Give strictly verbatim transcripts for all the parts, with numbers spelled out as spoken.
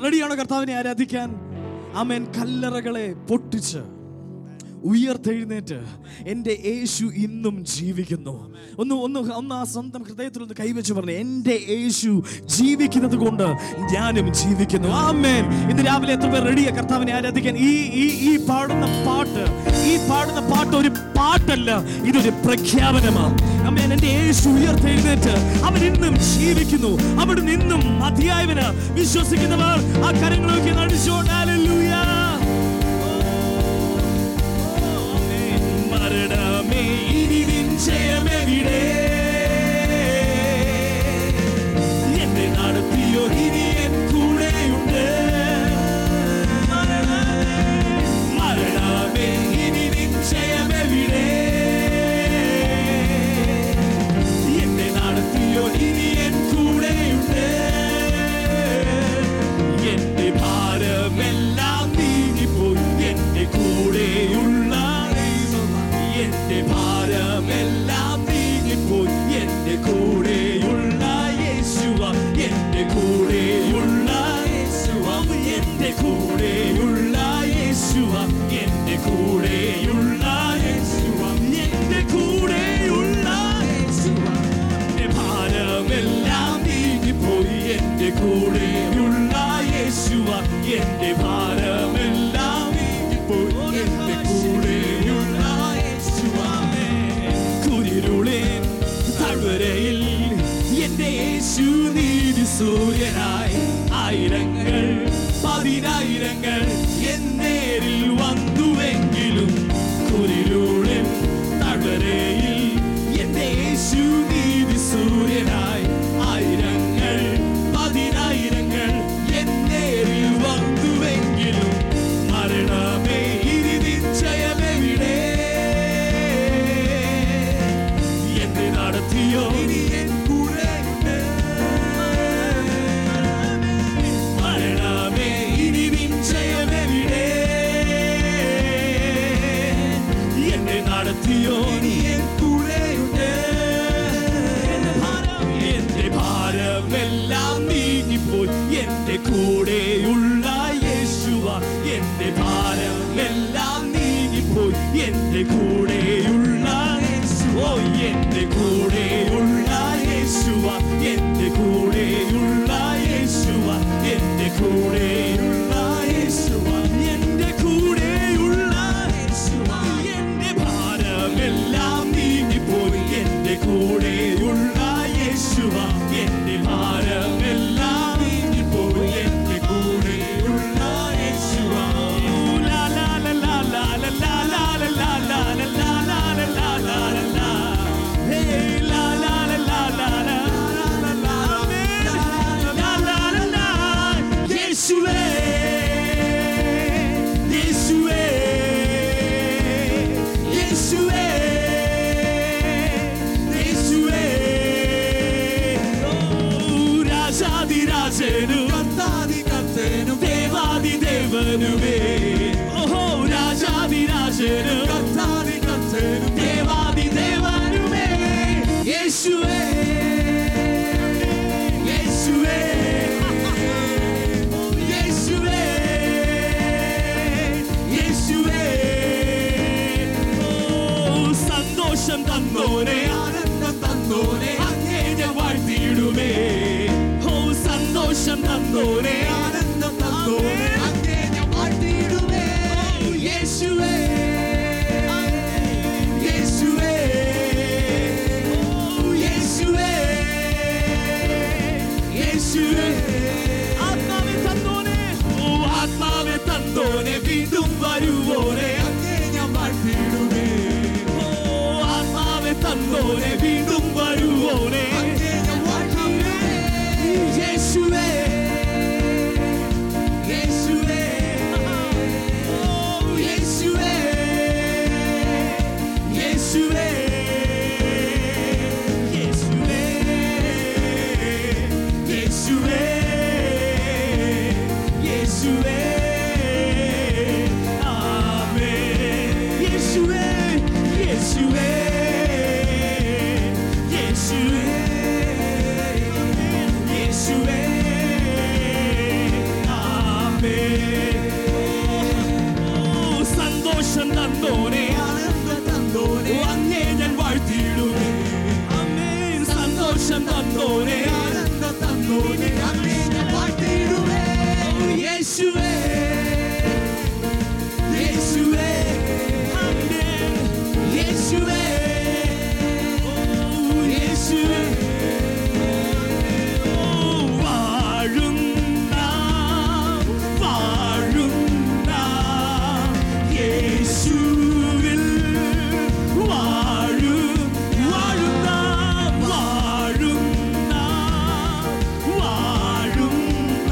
റെഡിയാണോ കർത്താവിനെ ആരാധിക്കാൻ? ആമേൻ. കല്ലറകളെ പൊട്ടിച്ച് ഉയർത്തെഴുന്നേറ്റ് എൻ്റെ യേശു ഇന്നും ജീവിക്കുന്നു. ഒന്ന് ഒന്ന് ഒന്ന് ആ സ്വന്തം ഹൃദയത്തിൽ ഒന്ന് കൈവച്ച് പറഞ്ഞു, എൻ്റെ യേശു ജീവിക്കുന്നത് കൊണ്ട് ഞാനും ജീവിക്കുന്നു. ആമേൻ. ഇന്ന് രാവിലെ എത്ര പേർ റെഡിയാ കർത്താവിനെ ആരാധിക്കാൻ? ഈ ഈ ഈ പാടുന്ന പാട്ട് ഈ പാടുന്ന പാട്ട് ഒരു പാട്ടല്ല, ഇതൊരു പ്രഖ്യാപനമാണ്. ആമേൻ. എൻ്റെ യേശു ഉയർത്തെഴുന്നേറ്റ് അവൻ ഇന്നും ജീവിക്കുന്നു. അവിടെ നിന്നും മതിയായവന് വിശ്വസിക്കുന്നവർ ആ കരങ്ങളൊക്കെ നടിച്ചോണ്ട് ഹല്ലേലൂയ. മരണമേ ഇനി നിൻ ജയമെവിടെ? എന്നെ നടത്തിയോ ഇനി എൻ കൂടെയുണ്ട്. മരണമേ ഇനി നിൻ ജയമെവിടെ? എന്നെ നടത്തിയോ ഇനി എൻ കൂടെയുണ്ട്. എന്റെ ഭാരമെല്ലാം നീങ്ങിപ്പോയി എന്റെ കൂടെയുള്ള എന്റെ ഭാരമെല്ലാം നീങ്ങിപ്പോയി എന്റെ കൂടെയുള്ള യേശുവ എന്റെ കൂടെയുള്ള യേശുവ എന്റെ കൂടെയുള്ള യേശുവ എന്റെ കൂടെയുള്ള യേശുവ എന്റെ കൂടെയുള്ള യേശുവ എന്റെ ഭാരമെല്ലാം നീങ്ങിപ്പോയി എന്റെ കൂടെയുള്ള യേശുവ എന്റെ ഭാരമെല്ലാം നീങ്ങിപ്പോയി എന്റെ കൂടെയുള്ള താഴ്വരയിൽ എന്റെ യേശു നീതി സൂര്യനായി ആയിരങ്ങൾ പതിനായിരങ്ങൾ എന്നേരിൽ വന്നുവെങ്കിലും കുരിലൂടെ താഴ്വരയിൽ എന്റെ യേശു നീതി സൂര്യനായി ആയിരങ്ങൾ പതിനായിരങ്ങൾ എന്നേരിൽ വന്നുവെങ്കിലും മരണമേ ഇനി നിശ്ചയമെവിടെ? നടത്തിയോ ഇനി എൻ കൂടെയുണ്ട്. മരണമേ ഇനി നിൻ ജയമെവിടെ? എന്നെ നടത്തിയോ ഇനി എൻ കൂടെയുണ്ട്. എന്റെ ഭാരമെല്ലാം നീങ്ങിപ്പോയി എന്റെ കൂടെയുള്ള യേശുവ എന്റെ ഭാരമെല്ലാം നീങ്ങിപ്പോയി എന്റെ കൂടെയുള്ള ഓ എന്റെ കൂടെയുള്ള യേശുവ എന്റെ കൂടെയുള്ള യേശുവ എന്റെ കൂടെയുള്ള യേശുവ എന്റെ കൂടെയുള്ള യേശുവ എന്റെ ഭാരമെല്ലാം നീങ്ങിപ്പോയി എന്റെ കൂടെയുള്ള യേശുവ എന്റെ ഭാരമെല്ലാം നീങ്ങിപ്പോയി എന്റെ കൂടെയുള്ള യേശുവ. ലാ ലാ ലാ ലാ ലാ ലാ ലാ ലാ ലാ ലാ രാജാധിരാജനും കർത്താതി കർത്തനും ദേവാദി ദേവനുമേ. ഓഹോ രാജാധിരാജനും കർത്താതി കർത്തനും ദേവാദി ദേവനുമേ. യേശുവേ യേശുവേ യേശുവേ യേശുവേ. ഓ സന്തോഷം തന്നോനെ ആനന്ദം തന്നോനെ അങ്ങേ ഞാൻ വാഴ്ത്തിയിടുമേ. ഓ സന്തോഷം തന്നോനെ ആനന്ദം തന്നോനെ അങ്ങേ ഞാൻ വാഴ്ത്തിയിടുമേ. യേശുവേ യേശുവേ യേശുവേ യേശുവേ. ആത്മാവെ തന്നോനെ ഓ ആത്മാവെ തന്നോനെ വീണ്ടും വരുവോനെ അങ്ങേ ഞാൻ വാഴ്ത്തിയിടുമേ. ഓ ആത്മാവെ തന്നോനെ വീണ്ടും വരുവോനെ അങ്ങേ ഞാൻ വാഴ്ത്തിയിടുമേ. യേശുവേ യേശുവേ ഓ യേശുവേ യേശുവേ യേശുവേ യേശുവേ യേശുവേ. ആമേൻ. യേശുവേ യേശുവേ യേശുവേ യേശുവേ. സന്തോഷം തന്നോനെ, അങ്ങേ ഞാൻ വാഴ്ത്തിയിടുമേ. ആമേൻ. സന്തോഷം തന്നോനെ, അങ്ങേ ഞാൻ വാഴ്ത്തിയിടുമേ. യേശുവേ, യേശുവേ, ആമേൻ. യേശുവേ, യേശുവേ, വാഴുന്ന വാഴുന്ന യേശുവിൽ വാഴു വാഴുന്ന വാഴുന്ന വാഴുന്ന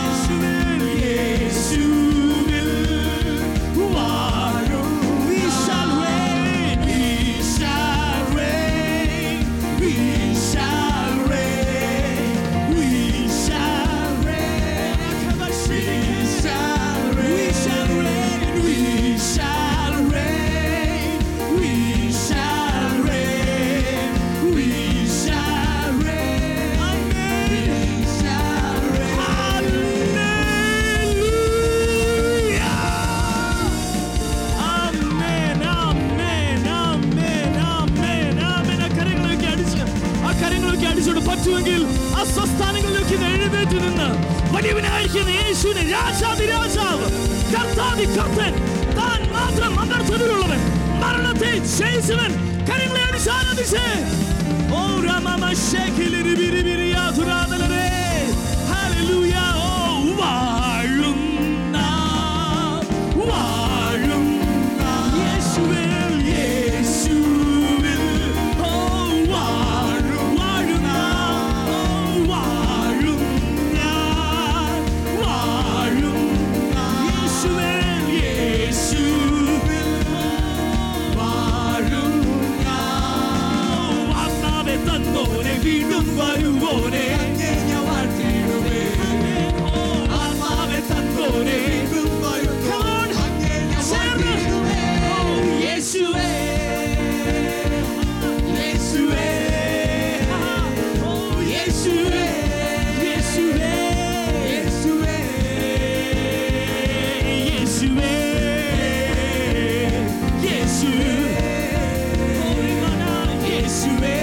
യേശുവിൽ വാഴും. We shall reign, we shall reign, we shall reign, we shall reign, we shall reign, we shall reign, we shall reign, we shall reign, we shall reign, amen, we shall reign, hallelujah, amen, amen, amen, amen, amen. ആ കരങ്ങളിലേക്ക് അടിച്ച് ആ കരങ്ങളിലേക്ക് അടിച്ചോട് പറ്റുമെങ്കിൽ ആ സ്വസ്ഥാനങ്ങളിലേക്ക് എഴുന്നേറ്റ് നിന്ന് വലിയവനായിരിക്കുന്ന യേശുവിനെ രാജാതിരാജാവ് കർത്താതി കർത്തൻ താൻ മാത്രം അമർത്തതിലുള്ളവൻ മരണത്തെ ജയിച്ചവൻ കരങ്ങളെ അടിച്ച് ആരാധിച്ചേ. ഓ രാമമ ശേഖിലിരിബിരിബിരിയാ തുരാദലരേ ഹല്ലേലൂയ. ഓ വാഴുന്ന വാഴുന്ന യേശുവിൽ യേശുവിൽ ഓ വാഴും വാഴുന്ന ഓ വാഴും ഞാൻ വാഴും യേശുവിൽ യേശുവിൽ വാഴും ഞാൻ. ആത്മാവെ തന്നോനെ വീണ്ടും വരുവോനെ അങ്ങേ ഞാൻ വാഴ്ത്തിയിടുമേ. ആത്മാവെ തന്നോനെ വീണ്ടും വരുവോനെ അങ്ങേ ഞാൻ വാഴ്ത്തിയിടുമേ. യേശുവേ, യേശുവേ, ഓ യേശുവേ, യേശുവേ, യേശുവേ, യേശുവേ, യേശുവേ, യേശുവേ,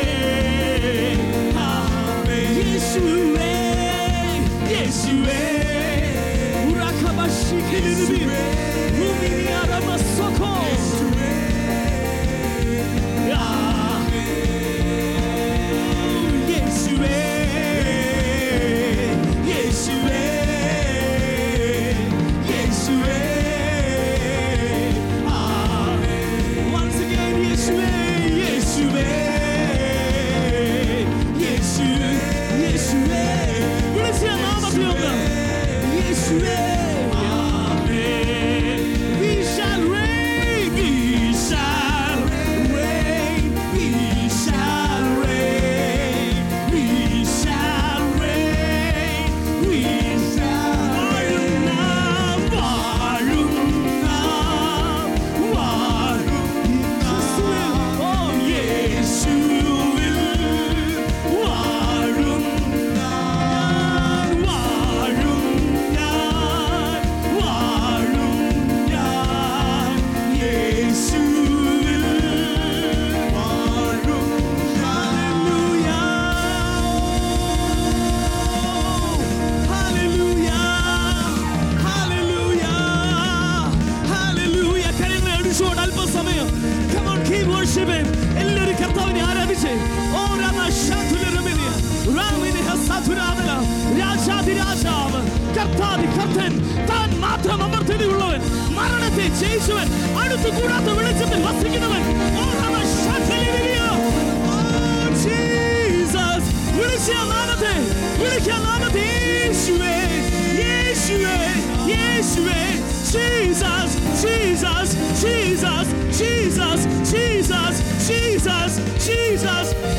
ആമേൻ. യേശുവേ, യേശുവേ, ഉറക്കബശിഖിലിബി ഭൂമിയാരമസഖോ യേശുവേ, യേശുവേ, യേശുവേ, ആമേൻ. Once again, യേശുവേ, യേശുവേ, യേശുവേ, യേശുവേ, വിളിച്ച നാമത്തിലൊന്ന് യേശുവേ, ആമേൻ. We shall reign, we shall reign, we shall reign, we shall reign, we shall വാഴുന്ന വാഴുന്ന വാഴുന്ന ഓ യേശുവിൽ വാഴും ഞാൻ വാഴും ഞാൻ വാഴും ഞാൻ യേശുവിൽ വാഴും. ഹല്ലേലൂയ, ഹല്ലേലൂയ, ഹല്ലേലൂയ. കരങ്ങളെ അടിച്ചുകൊണ്ട് അല്പസമയം come on, keep worshiping. എല്ലാവരും കർത്താവിനെ ആരാധിച്ചേ. ഓ രാമ ശാതുലരമിനിയ രാമിനി ഹസതുരാദല രാജാതിരാജാവ് കർത്താതി കർത്തൻ താൻ മാത്രം അമർത്യതയുള്ളവൻ മരണത്തെ ജയിച്ചവൻ അടുത്തു കൂടാത്ത വെളിച്ചത്തിൽ വസിക്കുന്നവൻ. ഓ രാമ ശാതുലരമിനിയ ഓ ജീസസ്. വിളിക്കാൻ നാമത്തെ വിളിക്കാൻ നാമത്തെ യേശുവേ, യേശുവേ, യേശുവേ, Jesus, Jesus, Jesus, Jesus, Jesus, Jesus, Jesus,